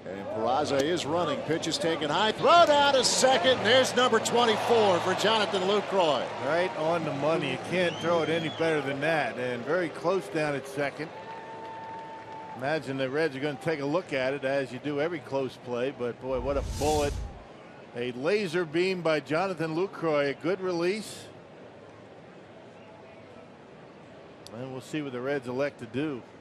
And Peraza is running. Pitch is taken high. Throw down to second. And there's number 24 for Jonathan Lucroy. Right on the money. You can't throw it any better than that. And very close down at second. Imagine the Reds are going to take a look at it, as you do every close play. But boy, what a bullet. A laser beam by Jonathan Lucroy. A good release. And we'll see what the Reds elect to do.